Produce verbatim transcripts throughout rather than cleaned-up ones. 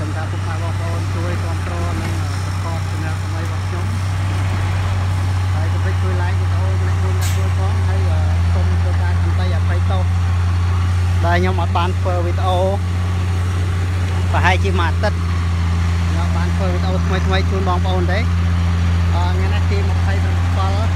Sân ta cũng mai bóng ôn chui control nên support cho nên không ai bóng nhóm. Hay cái chui lái của tôi lại luôn là chui có hay là không cho ta cầm tay ở tay tô. Đây nhóm ở bàn phơ video và hai chi mặt tất. Nhóm bàn phơ video mấy mấy chun bóng ôn đấy. Nghe nói khi một thay bằng phơ.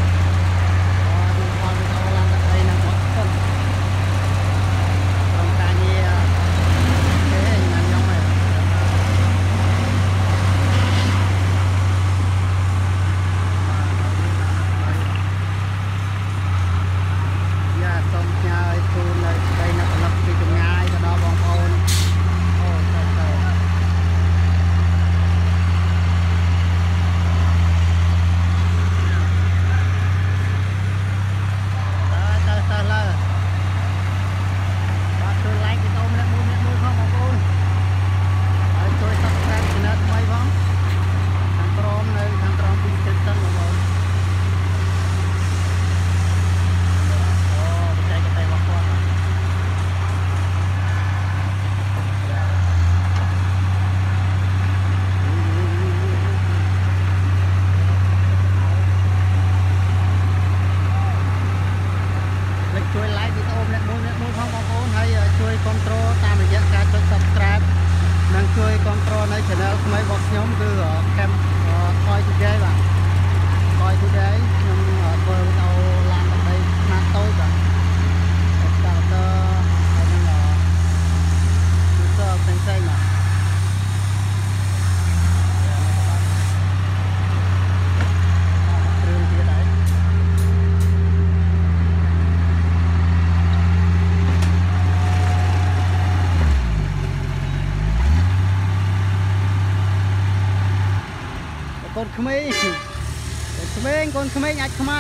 control តាមរយៈការចុច subscribe និងជួយ control នៅ channel ថ្មីរបស់ខ្ញុំគឺ Cam Toy Today បាទ Toy Today ខ្ញុំធ្វើវីដេអូឡើងដើម្បីខ្នាតតូចបាទ starter ហើយនឹង user ផ្សេងៗបាទកូនក្មេងក្មេងកូនក្មេងអាចខ្មៅ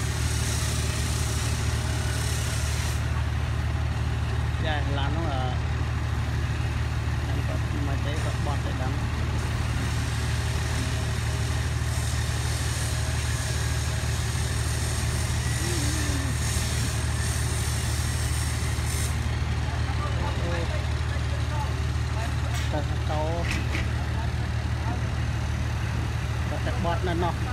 ចាឡាននោះអឺតាមគាត់មកទេគាត់បត់ទៅដល់តោแต่บอดนั่นเนาะ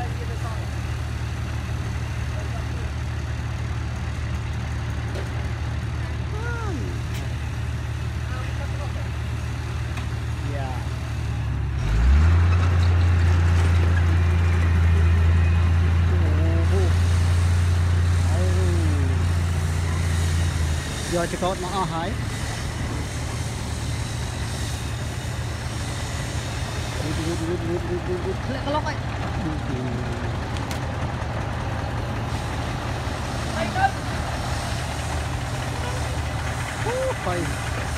យកចកោតមកអស់ហើយធ្លាក់ក្លុកហើយអូបាយ